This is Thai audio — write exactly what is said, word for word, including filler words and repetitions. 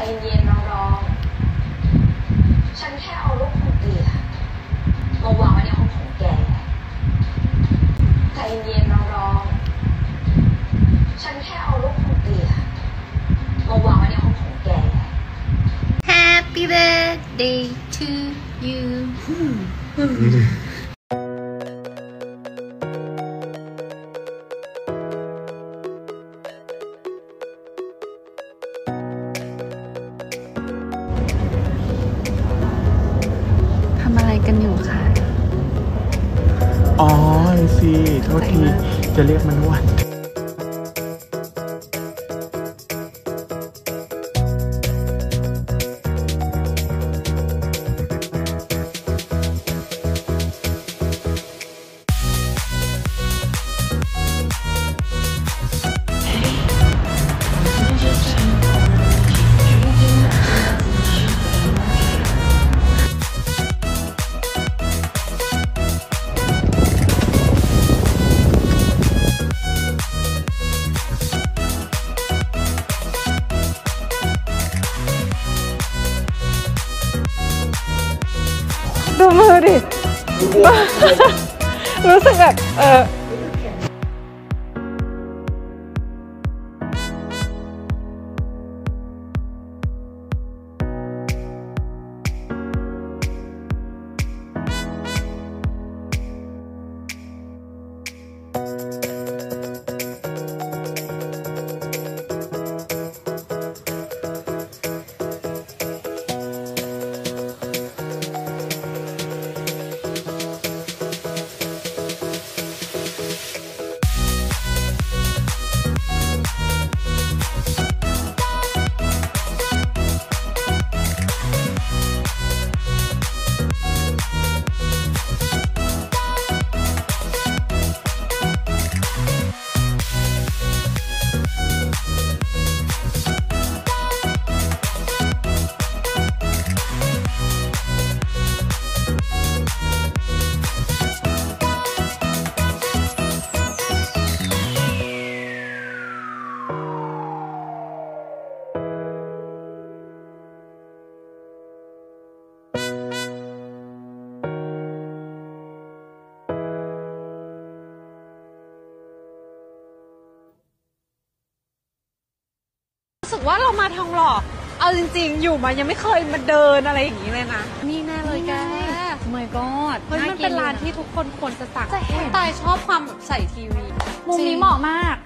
เย็นน้องๆฉันแค่เอาลูกของเตียมาวางไว้ในห้องของแกใจเย็นน้องๆฉันแค่เอาลูกของเตียมาวางไว้ในห้องของแก Happy birthday to you ทำอะไรกันอยู่คะอ๋อเลยสิโทษทีจะเรียกมันว่าดูมือดิ รู้สึกแบบเออรู้สึกว่าเรามาทองหล่อเอาจริงๆอยู่มายังไม่เคยมาเดินอะไรอย่างนี้เลยนะนี่แน่เลยแก My God เฮ้ยมันเป็นร้านที่ทุกคนควรจะสั่งจะเห็นตายชอบความแบบใส่ทีวีมุมนี้เหมาะมาก